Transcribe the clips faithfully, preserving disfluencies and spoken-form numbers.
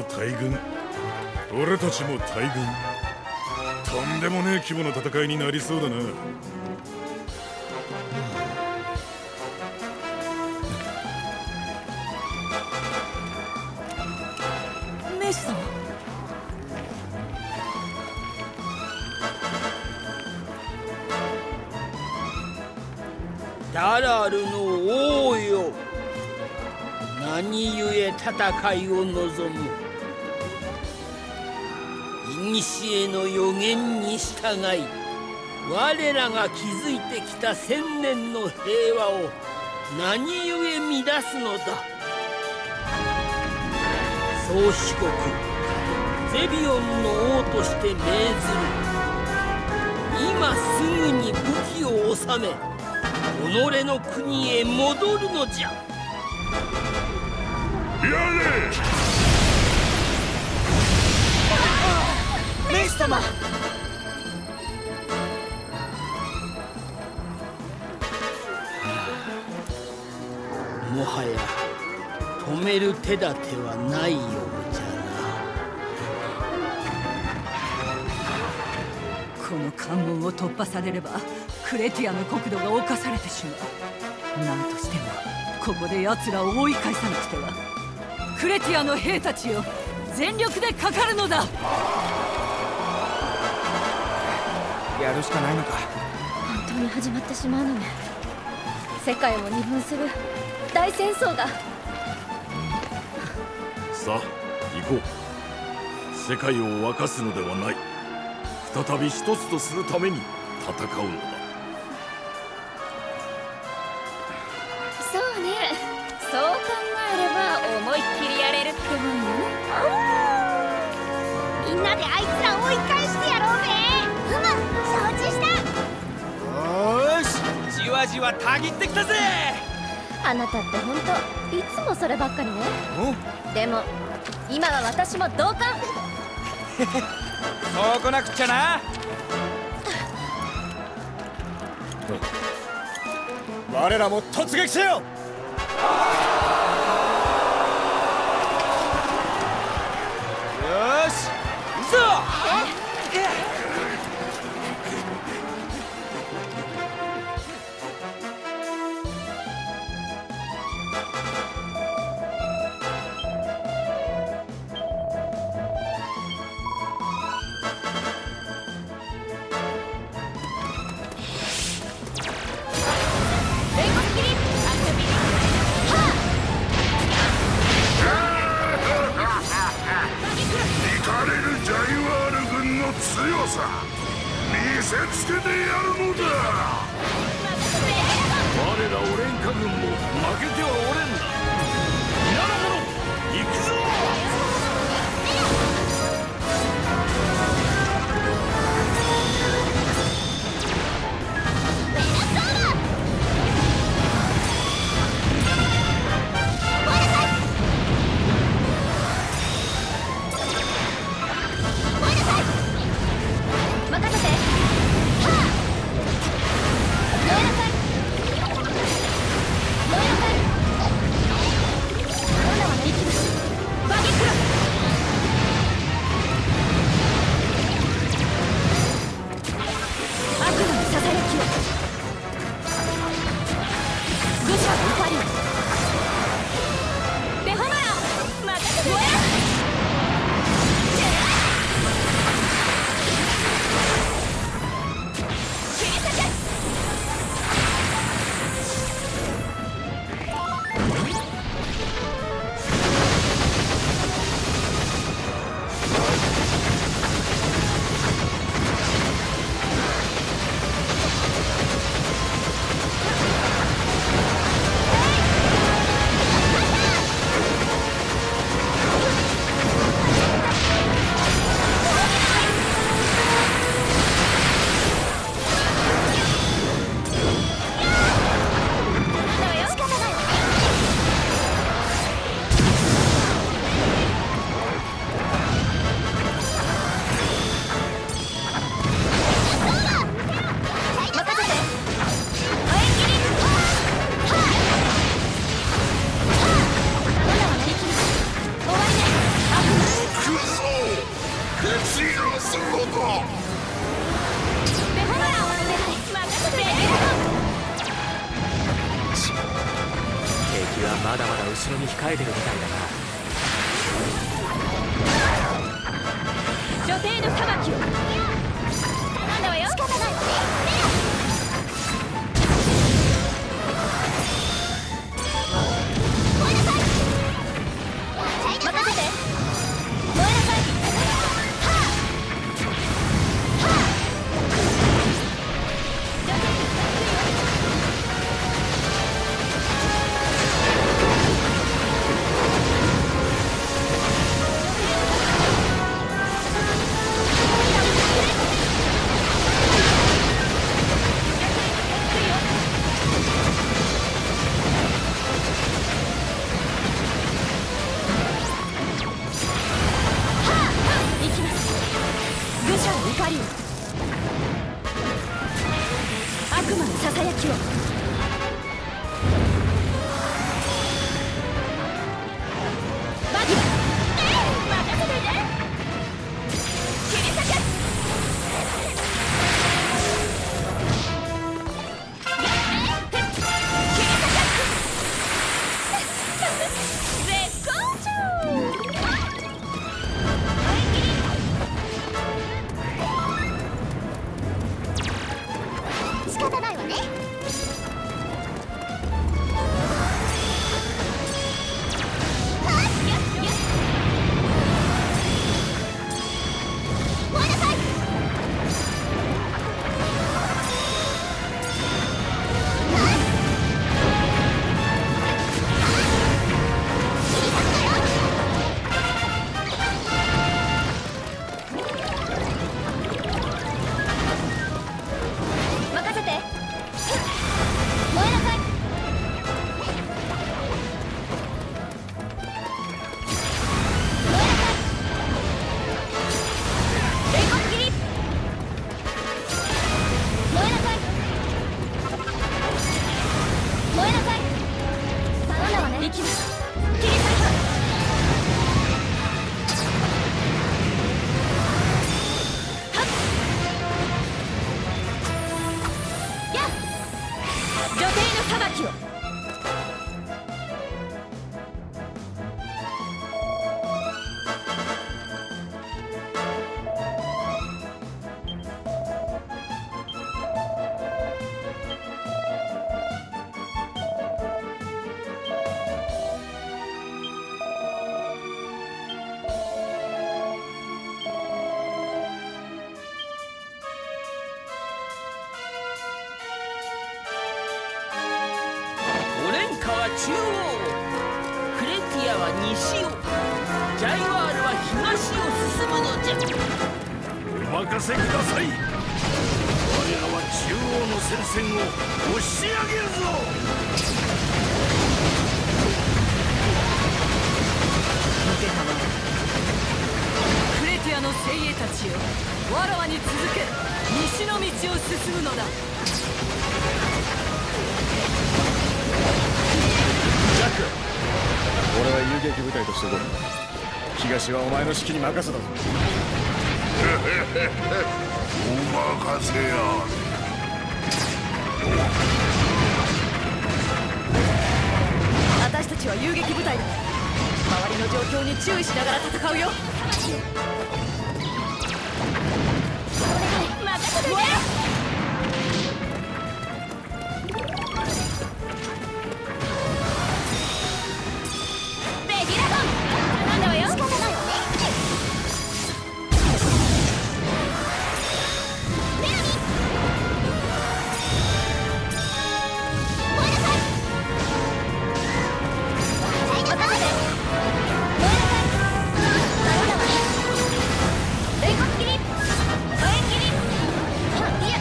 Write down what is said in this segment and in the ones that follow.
大軍、俺たちも大軍。とんでもねえ規模の戦いになりそうだな。 メイスさん、 ダラルの王よ、何故戦いを望む。古の予言に従い、我らが築いてきた千年の平和を何故乱すのだ。宗主国ゼビオンの王として命ずる。今すぐに武器を収め、己の国へ戻るのじゃ。 やれ！ メイス様！ もはや止める手立てはないようじゃな。この関門を突破されればクレティアの国土が侵されてしまう。何としてもここで奴らを追い返さなくては。クレティアの兵たちよ、全力でかかるのだ。 やるしかないのか。 本当に始まってしまうのね。世界を二分する大戦争が。 さあ行こう。世界を沸かすのではない。再び一つとするために戦うのだ。 そうね、そう考えれば思いっきりやれるってもんよ。みんなであいつら追い返してやろうぜ。うむ、承知した。 よーし、じわじわたぎってきたぜ。 あなたって本当いつもそればっかりね。でも今は私も同感。 そうこなくっちゃな。我らも突撃せよ。よし、行くぞ。 強さ見せつけてやるのだ。我らオレンカ軍も負けてはおれんな。皆の者行くぞ。 こだ後ろに控えてるみたいだな。女帝の裁きを。なんだわよ。仕方ないわね。燃えなさい。任せて。燃えなさい。悪魔のささやきを。バギー、任せていて。切り裂け。絶好調。仕方ないわね。 中央、クレティアは西を、ジャイワールは東を進むのじゃ。 お任せください。我らは中央の戦線を押し上げるぞ。 見てたわ。クレティアの精鋭たちよ、わらわに続け。西の道を進むのだ。 ジャック、俺は遊撃部隊として動く。東はお前の指揮に任せたぞ。 お任せや。 私たちは遊撃部隊だ。周りの状況に注意しながら戦うよ。 任せてね。いや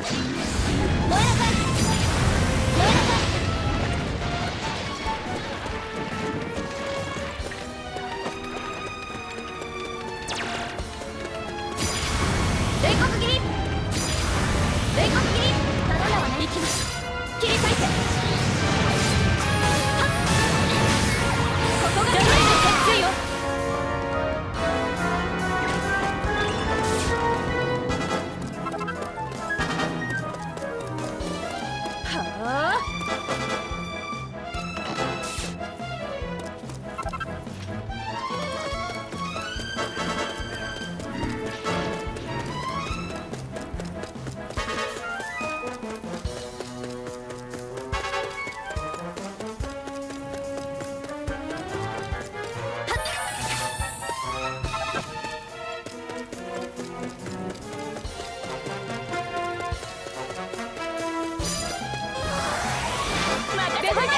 燃えなさい。燃えなさい。冷酷斬り。冷酷斬り。頼んだわね。行きます。切り裂いて。はっ。ここがダメージが強いよ。はあ。ベホマラ。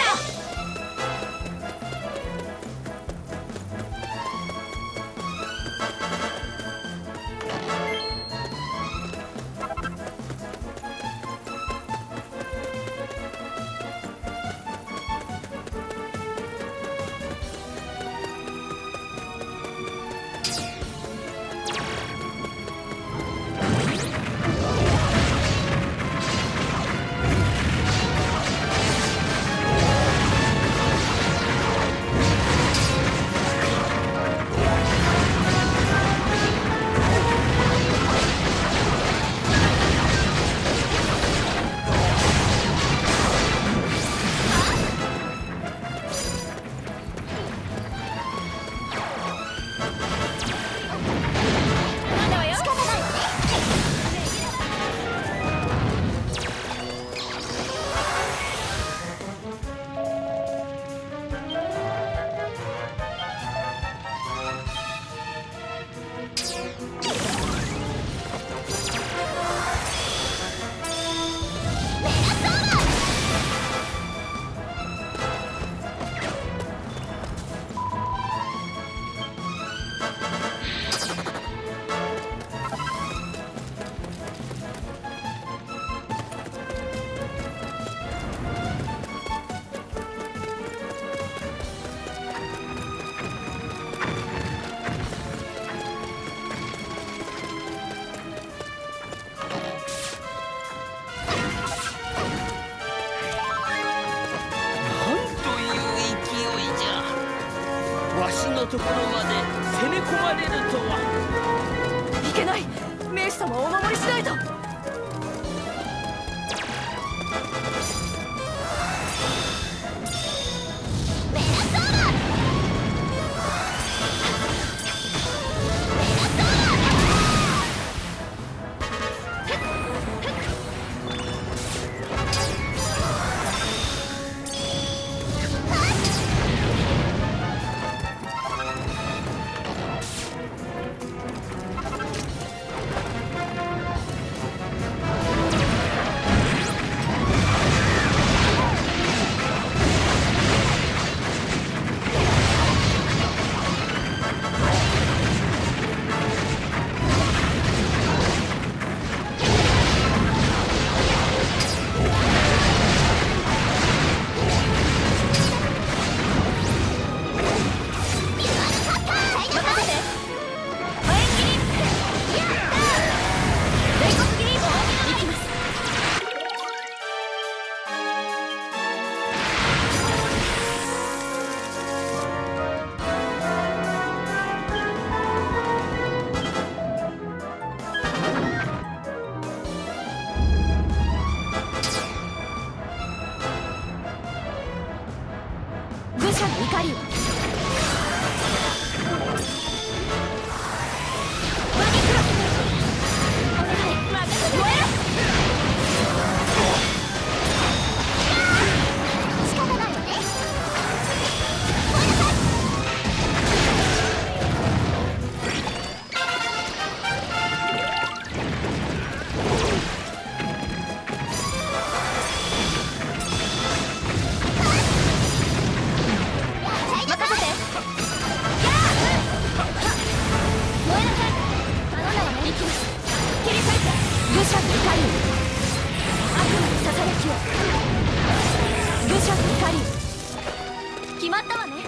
なんだわよ。仕方ないわね。 わしのところまで攻め込まれるとは。 いけない。名士様をお守りしないと。愚者の怒りを。任せ決まったわね。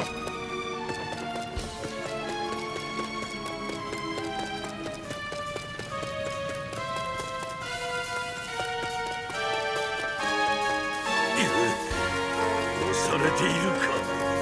押されているか。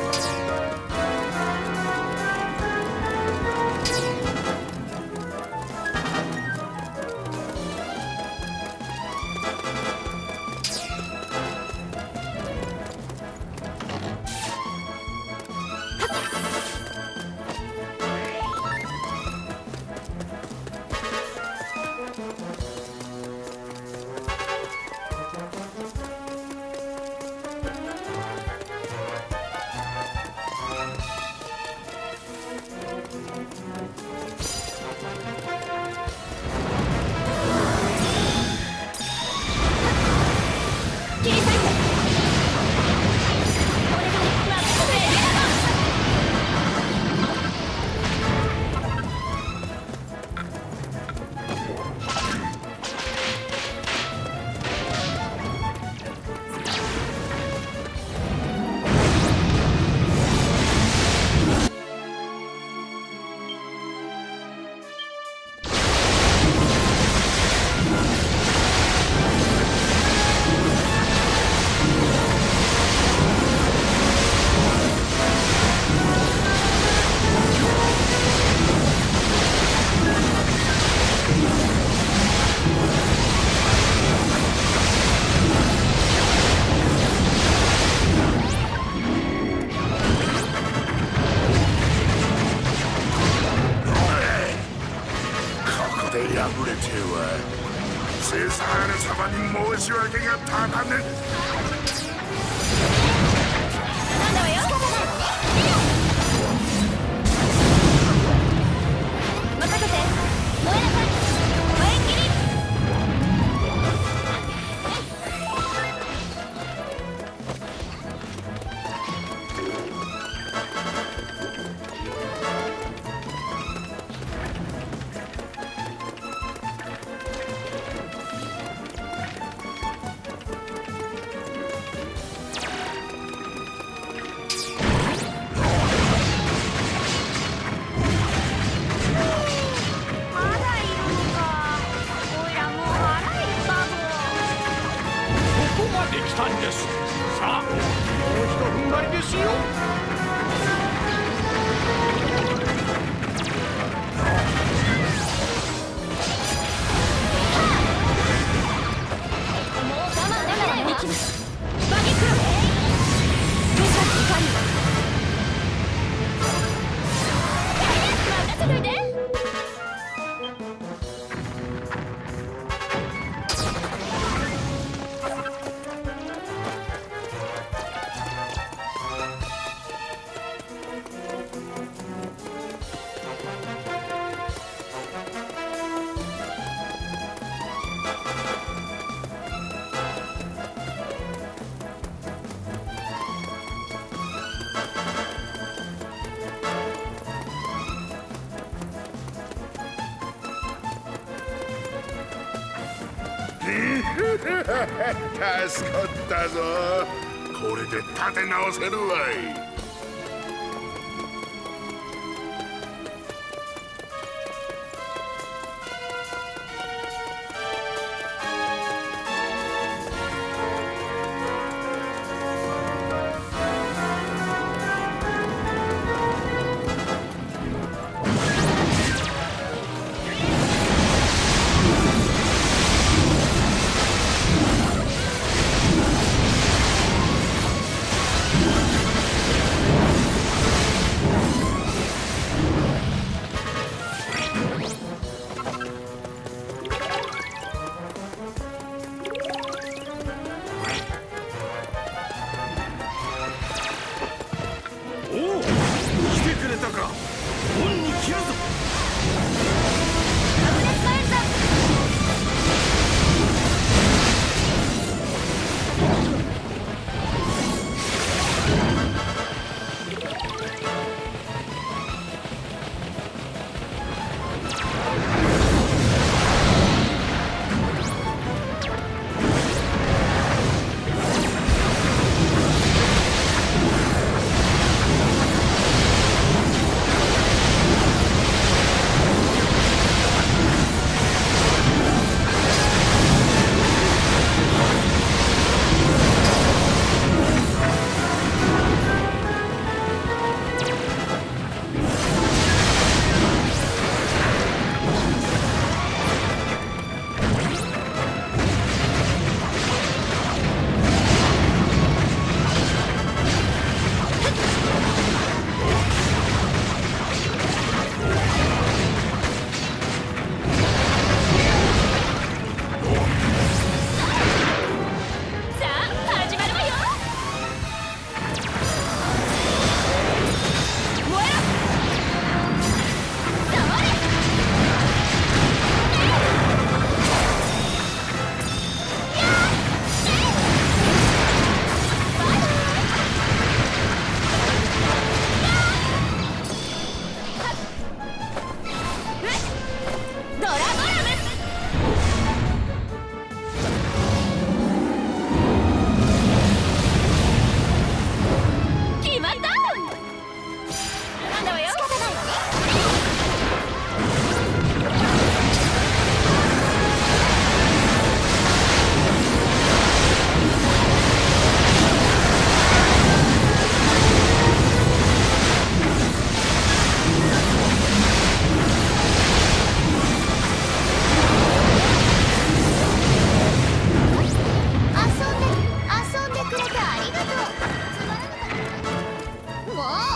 助かったぞ。これで立て直せるわい。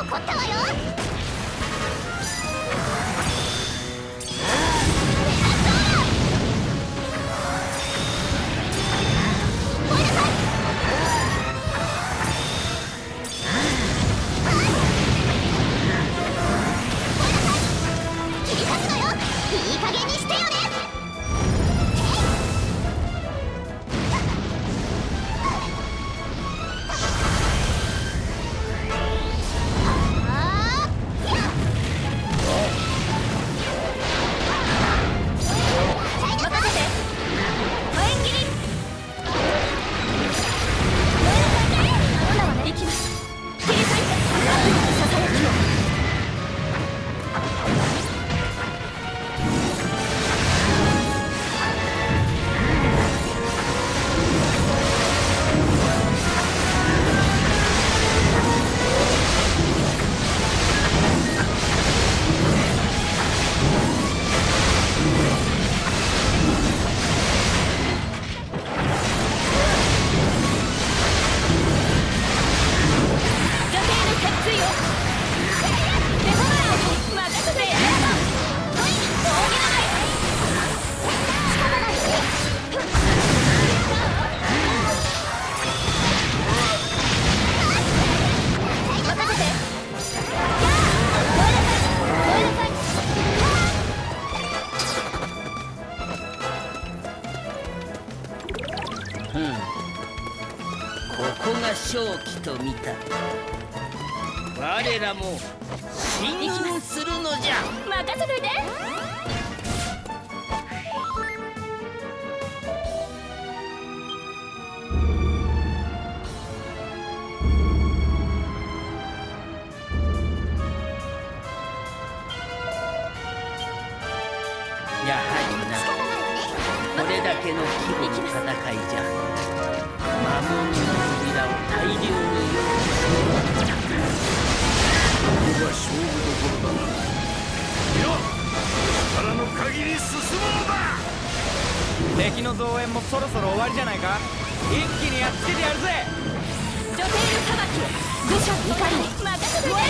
怒ったわよ。いい加減にしてよね。 ここが勝機と見た。我らも進軍するのじゃ。 任せといて。 やはりな、これだけの規模の戦いじゃ魔物の扉を大量に用意する。 ここが勝負どころだな。よっ、力の限り進もうだ。 敵の増援もそろそろ終わりじゃないか。一気にやっつけてやるぜ。 ジョテールさばき愚者の怒りに任せといて。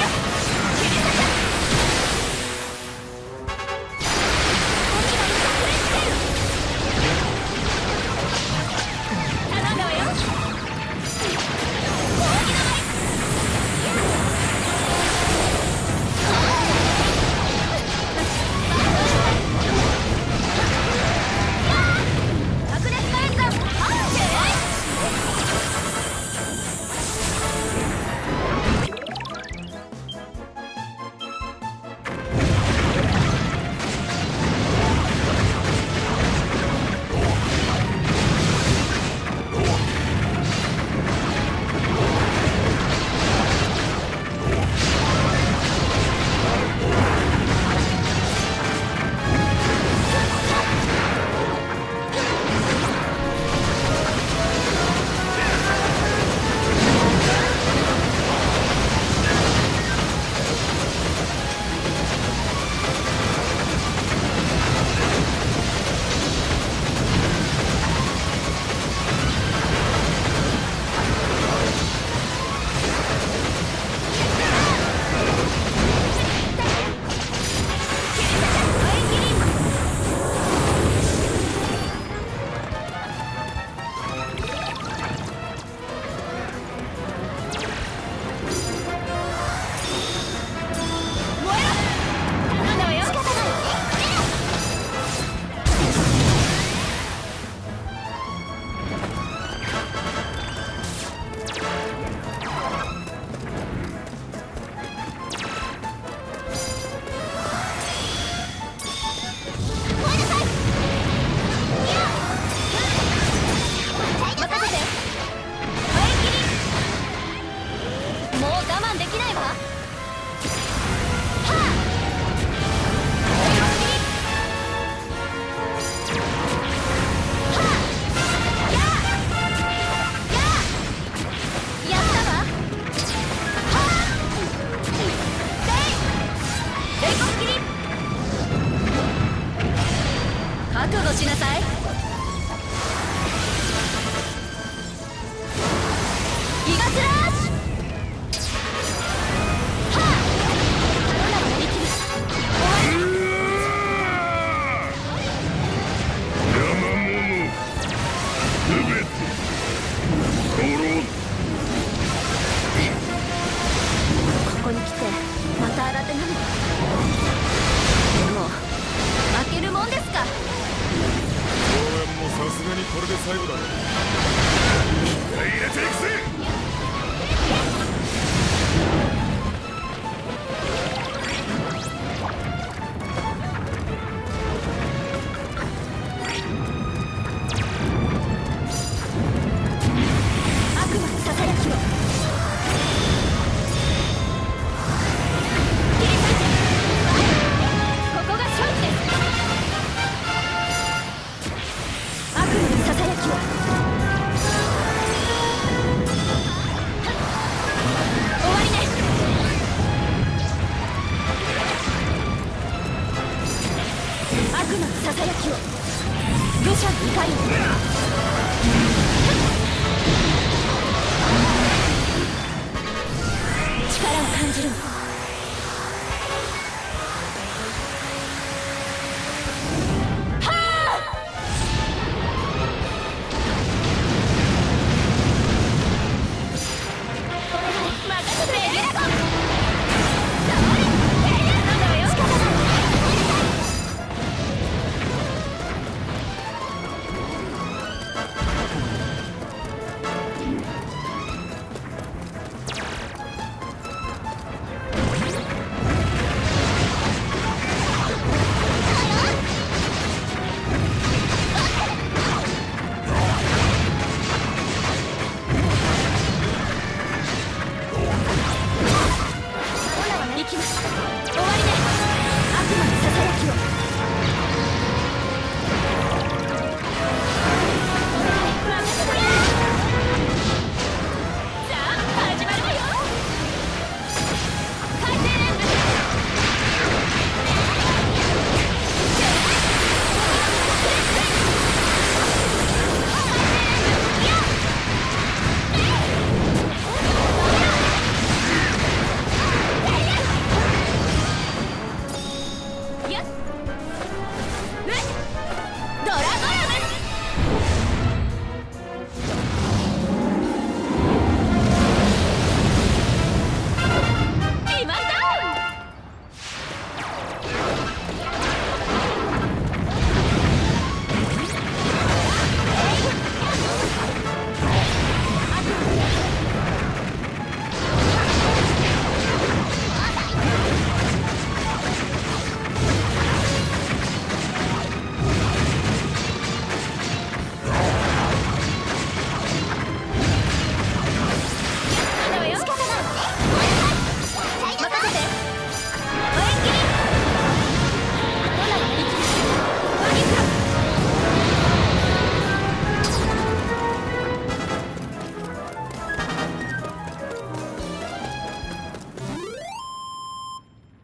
最後だろ。気合い入れていくぜ。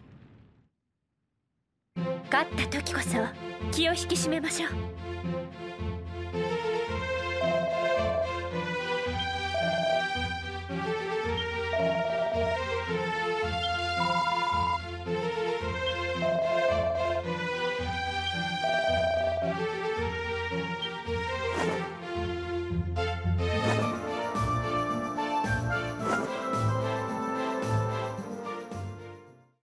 勝った時こそ気を引き締めましょう。